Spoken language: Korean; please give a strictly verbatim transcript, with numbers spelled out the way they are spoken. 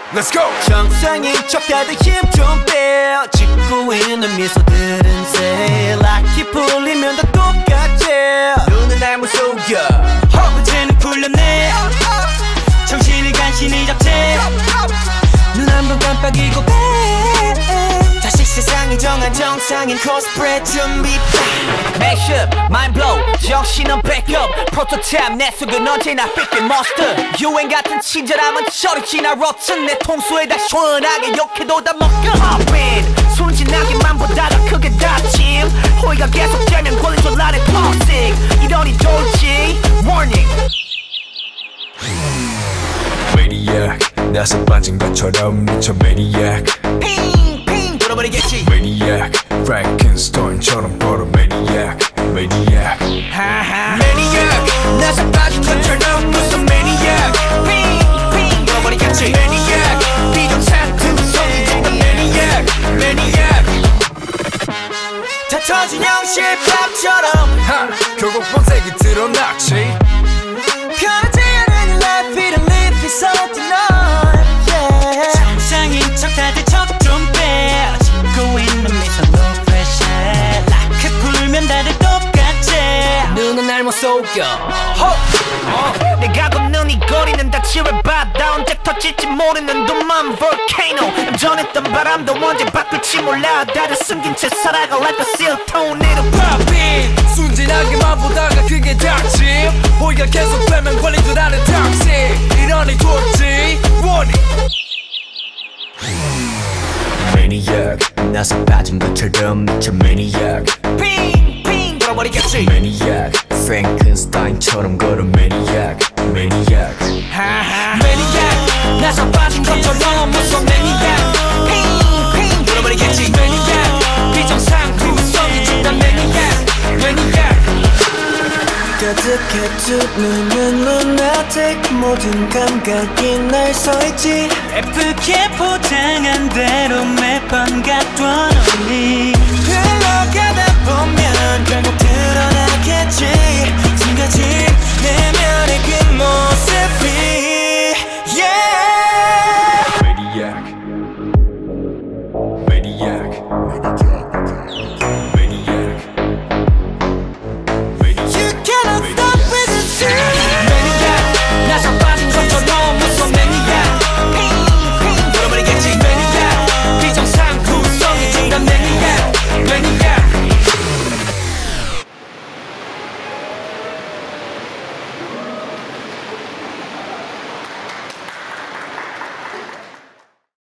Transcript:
Let's go. 정상인 척 다들 힘 좀 빼. 짓고 있는 미소들은 say 락이 풀리면 다 똑같지. 눈은 날 무속여 문제는 풀렸네. 정신을 간신히 잡지. 눈 한 번 깜빡이고 빼. 다시 세상이 정한 정상인 코스프레 준비. Mashup, mind blow, 정신은 backup. 프로토타입 내 속은 언제나 삐끗 monster. 유행 같은 친절함은 저리 지나 rotten. 내 통수에다 시원하게 욕해도 다 먹여. Pop in, 순진하게만 보다가 크게 다짐. 호의가 계속되면 권리줄 안에 toxic. 이러니 좋지, warning. Maniac, 나서 빠진 것처럼 미쳐 Maniac. 핑핑 돌아버리겠지. Maniac, Frankenstein처럼 걸어 Maniac, Maniac. 하하. Maniac, 나서 빠진 것처럼 무슨 Maniac. 핑핑 돌아버리겠지. Maniac, 비정상 구성이 된다 Maniac, Maniac. 다 터진 형실밥처럼 하, 결국 본색이 드러났지. 편하지 않은 life, 이런 life is something on, yeah. 정상인 척 다들 척 좀 빼. 짓고 있는 미소 no pressure. 락을 풀면 다들 똑같지. 눈은 날 못 속여. 어. 내가 걷는 이 거리는 다 칠해바다. 언제 터질지 모르는 도만 volcano. 전했던 바람도 언제 바꿀지 몰라. 다들 숨긴 채 살아가 like a seal tornado. Pop in, 순진하게만 보다가 그게 닥침. 호의가 계속되면 권리줄 안에 toxic. 이러니 좋지, warning. Maniac, 나서 빠진 것처럼 미쳐 Maniac. 핑핑 돌아버리겠지. Maniac, Frankenstein처럼 걸어 Maniac, Maniac. 하하. Maniac, 나서 빠진 것처럼 무서운 Maniac. 핑핑 돌아버리겠지. Maniac, 비정상 구성이 준다 Maniac, Maniac. 가득해 두 눈은 lunatic. 모든 감각이 날 서있지. 예쁘게 포장한 대로 매번 갖던 언니.